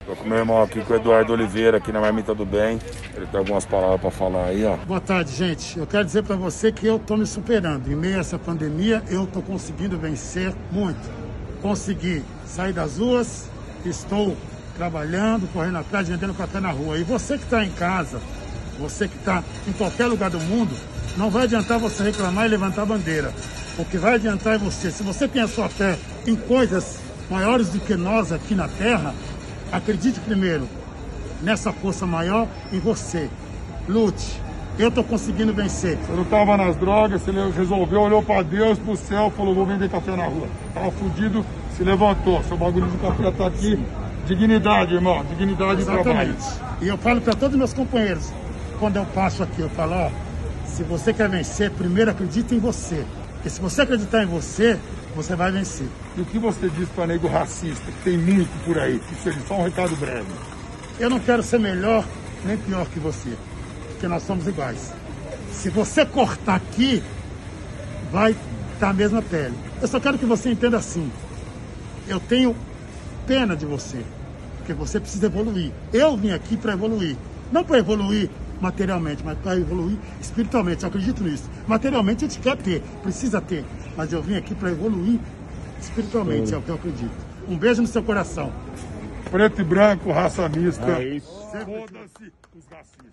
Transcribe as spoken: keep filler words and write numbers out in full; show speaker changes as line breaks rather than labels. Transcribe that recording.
Tô com meu irmão aqui, com o Eduardo Oliveira, aqui na Marmita do Bem. Ele tem algumas palavras para falar aí, ó.
Boa tarde, gente. Eu quero dizer para você que eu tô me superando. Em meio a essa pandemia, eu tô conseguindo vencer muito. Consegui sair das ruas, estou trabalhando, correndo atrás, vendendo café na rua. E você que está em casa, você que está em qualquer lugar do mundo, não vai adiantar você reclamar e levantar a bandeira. O que vai adiantar é você. Se você tem a sua fé em coisas maiores do que nós aqui na Terra, acredite primeiro nessa força maior em você. Lute. Eu estou conseguindo vencer.
Você não estava nas drogas, você resolveu, olhou para Deus, para o céu, falou, vou vender café na rua. Estava fudido, se levantou. Seu bagulho de café está aqui. Sim. Dignidade, irmão. Dignidade e trabalho.
E eu falo para todos os meus companheiros, quando eu passo aqui, eu falo, ó, se você quer vencer, primeiro acredita em você. Porque se você acreditar em você, você vai vencer.
E o que você diz para nego racista, que tem muito por aí? Que seja só um recado breve.
Eu não quero ser melhor nem pior que você, porque nós somos iguais. Se você cortar aqui, vai dar a mesma pele. Eu só quero que você entenda assim. Eu tenho pena de você, porque você precisa evoluir. Eu vim aqui para evoluir. Não para evoluir materialmente, mas para evoluir espiritualmente. Eu acredito nisso. Materialmente a gente quer ter, precisa ter. Mas eu vim aqui para evoluir espiritualmente, é o que eu acredito. Um beijo no seu coração.
Preto e branco, raça mista.
É isso.
Foda-se os racistas.